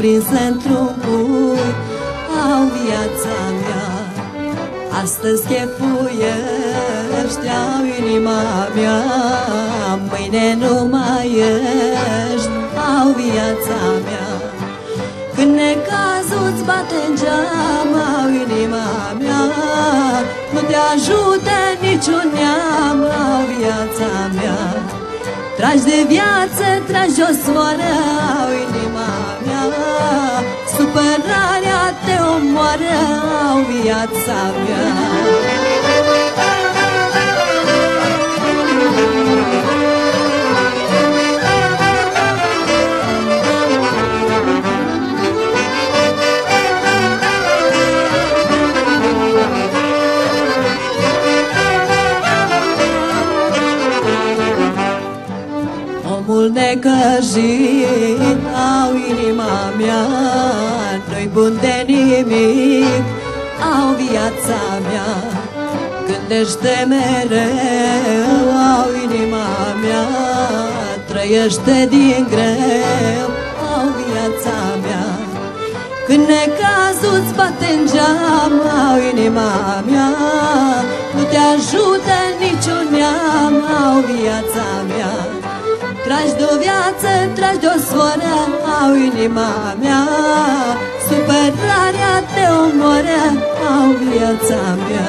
prins într-un cui, au viața mea. Astăzi chefuiești, au inima mea, mâine nu mai ești, au viața mea. Când necazul-ți bate-n geam, au inima mea, nu te ajută niciun neam, au viața mea. Tragi de viață, tragi o soară, au inima mea, supărarea te omoară, au viața mea. Omul necăjit, au inima mea, nu-i bun de nimic, au viața mea. Gândește mereu, au inima mea, trăiește din greu, au viața mea. Când necazul-ți bate-n geam, au inima mea, nu te ajută niciun neam, au viața mea. Tragi de-o viață, tragi de-o soară, au inima mea, supărarea te omoară, au viața mea.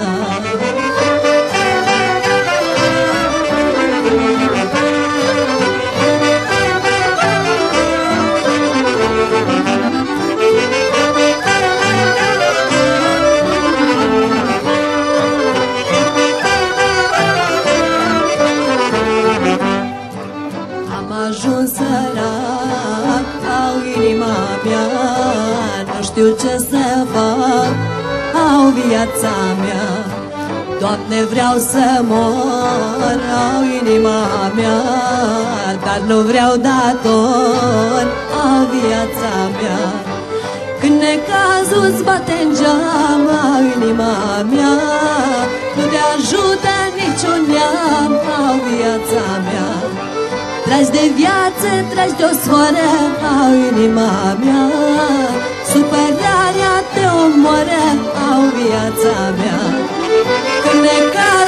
Ajuns sărac, au inima mea, nu știu ce să fac, au viața mea. Doamne, vreau să mor, au inima mea, dar nu vreau dator, au viața mea. Când necazul-ți bate-n geam, au inima mea, nu te ajută niciun neam, au viața mea. Tragi de viață, tragi de-o soară, au inima mea, supărarea te omoară, au viața mea. Când necazul